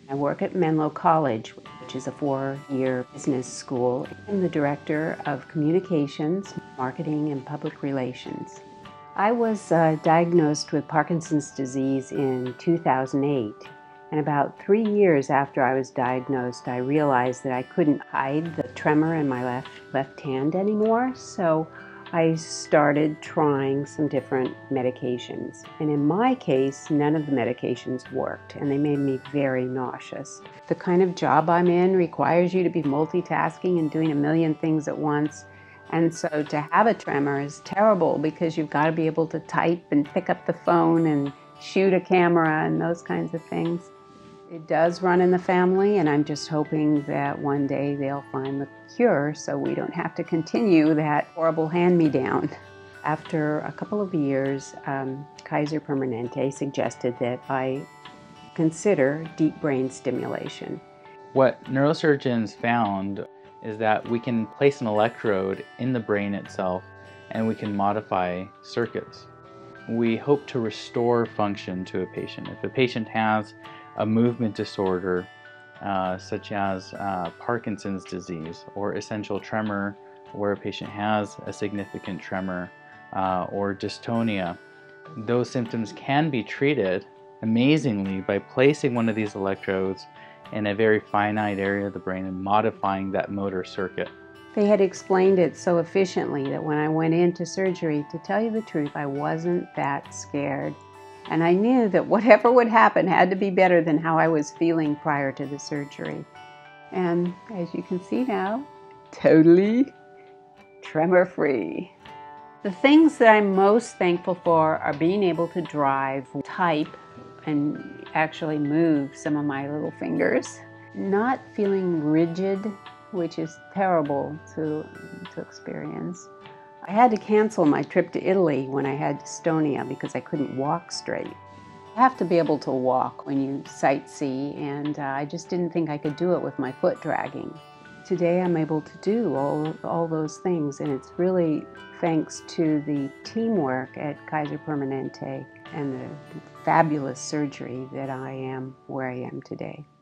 I work at Menlo College, which is a 4-year business school. I'm the director of communications, marketing, and public relations. I was diagnosed with Parkinson's disease in 2008. And about 3 years after I was diagnosed, I realized that I couldn't hide the tremor in my left hand anymore. So I started trying some different medications. And in my case, none of the medications worked, and they made me very nauseous. The kind of job I'm in requires you to be multitasking and doing a million things at once. And so to have a tremor is terrible because you've got to be able to type and pick up the phone and shoot a camera and those kinds of things. It does run in the family, and I'm just hoping that one day they'll find the cure so we don't have to continue that horrible hand-me-down. After a couple of years, Kaiser Permanente suggested that I consider deep brain stimulation. What neurosurgeons found is that we can place an electrode in the brain itself and we can modify circuits. We hope to restore function to a patient. If a patient has a movement disorder such as Parkinson's disease or essential tremor, where a patient has a significant tremor, or dystonia, those symptoms can be treated amazingly by placing one of these electrodes in a very finite area of the brain and modifying that motor circuit. They had explained it so efficiently that when I went into surgery, to tell you the truth, I wasn't that scared. And I knew that whatever would happen had to be better than how I was feeling prior to the surgery. And as you can see now, totally tremor-free. The things that I'm most thankful for are being able to drive, type, and actually move some of my little fingers. Not feeling rigid, which is terrible to experience. I had to cancel my trip to Italy when I had dystonia because I couldn't walk straight. You have to be able to walk when you sightsee, and I just didn't think I could do it with my foot dragging. Today I'm able to do all those things, and it's really thanks to the teamwork at Kaiser Permanente and the fabulous surgery that I am where I am today.